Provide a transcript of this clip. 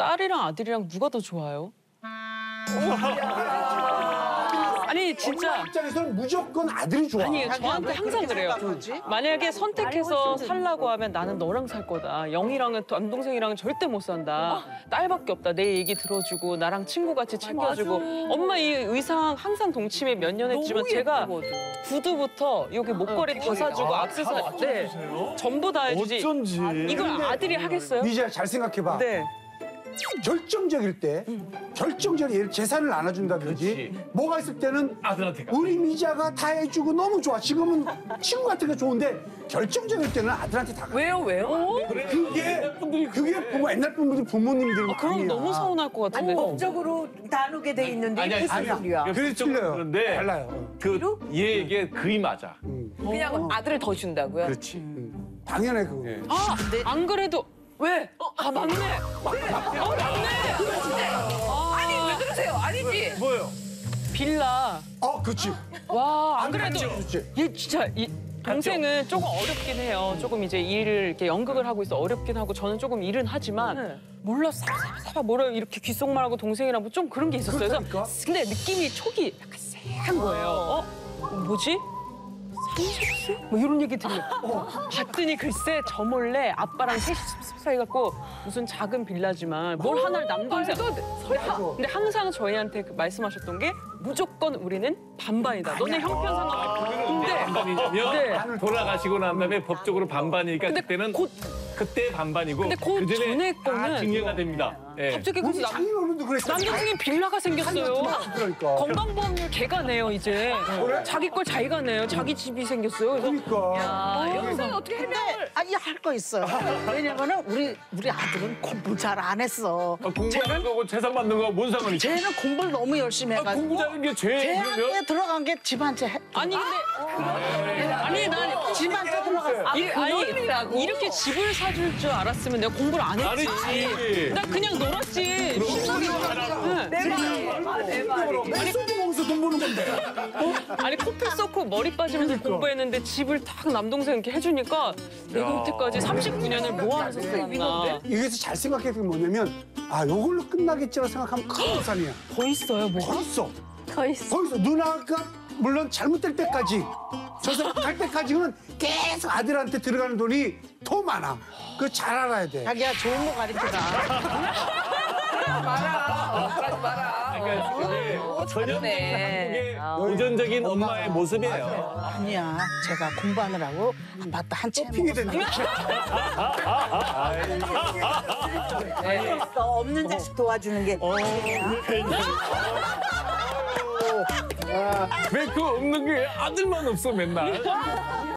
딸이랑 아들이랑 누가 더 좋아요? 아니 진짜 입장에서는 무조건 아들이 좋아. 아니 저한테 항상 그래요. 만약에 선택해서 살라고 하면 나는 너랑 살 거다. 영희랑은 남동생이랑은 절대 못 산다. 딸밖에 없다. 내 얘기 들어주고 나랑 친구같이 챙겨주고. 엄마 이 의상 항상 동치미 몇 년 했지만 제가 구두부터 여기 목걸이 다 사주고 액세서리 네, 전부 다 해주지. 어쩐지. 이걸 아들이 하겠어요? 미지야 잘 생각해봐. 네. 결정적일 때, 결정적인 재산을 나눠준다든지 뭐가 있을 때는 아들한테 가. 우리 미자가 다 해주고 너무 좋아. 지금은 친구 같은 게 좋은데 결정적일 때는 아들한테 다 가. 왜요? 그게 부모, 옛날 분들이 부모님들 그럼 너무 서운할 것 같은데. 법적으로 나누게 돼 있는데 아니, 무슨 아니야. 소리야? 그래서 틀려요. 그런데 달라요. 그 얘에게 그이 맞아. 그냥 아들을 더 준다고요? 그렇지. 당연해 그거. 아, 안 그래도 왜? 아 맞네. 맞네. 아니 왜 그러세요? 아니지. 뭐예요? 빌라. 그렇지. 와, 안 그래도 그렇지. 얘 진짜 이 동생은 조금 어렵긴 해요. 조금 이제 일을 이렇게 연극을 하고 있어 어렵긴 하고 저는 조금 일은 하지만 몰라 사바 뭐라 이렇게 귓속말하고 동생이랑 뭐 좀 그런 게 있었어요. 그렇다니까? 그래서 근데 느낌이 촉이 약간 쎄한 거예요. 뭐지? 삼십세? 뭐 이런 얘기 들려. 봤더니 글쎄 저 몰래 아빠랑 셋이 습습해갖고 무슨 작은 빌라지만 뭘 하나를 남동생. 근데 항상 저희한테 그 말씀하셨던 게 무조건 우리는 반반이다. 너네 형편 상관없어. 근데 반반이냐면 네. 돌아가시고 난 다음에 법적으로 반반이니까 근데 그때는 곧- 그때 반반이고 근데 그 전에 거는 증여가 됩니다. 예. 갑자기 우리 그래서 장인어른도 그랬어. 남동생이 빌라가 생겼어요. 그러니까. 건강보험료 걔가 내요 이제. 자기 걸 자기가 내요. 자기 집이 생겼어요. 그래서 그러니까. 여기서 어떻게 해명을? 아니 할 거 있어요. 왜냐면은 우리 아들은 공부 잘 안 했어. 공부하는 거고 재산 받는 거 뭔 상관이 있어? 쟤는 공부를 너무 열심히 해가지고 공부 잘하는 게 죄. 쟤한테 들어간 게 집 한 채. 아니 근데 아니 난 집 한 채 들어갔어. 아니 이렇게 집을 사줄 줄 알았으면 내가 공부를 안 안 했지. 했지. 나 그냥 놀았지. 응. 내 말이. 소주 먹으면서 돈 버는 건데. 아니 코피 쏟고 머리 빠지면서 공부했는데 집을 딱 남동생 이렇게 해주니까 내가 여태까지 39년을 뭐 하면서 살았나. 여기서 잘 생각해보면 뭐냐면 요걸로 끝나겠지라고 생각하면 큰 오산이야. 더 있어요 뭐가? 더 있어. 더 있어. 거기서 누나가 물론 잘못될 때까지 할 때까지는 계속 아들한테 들어가는 돈이 더 많아. 그거 잘 알아야 돼. 자기야 좋은 거 가르쳐라. 그러니까 그게 전형적인 그러네. 한국의 고전적인 엄마의 모습이에요. 아니야. 제가 공부하느라고 밭도 한 채. 핑계 된다. 없는 자식 도와주는 게. 왜 그 없는 게 아들만 없어 맨날.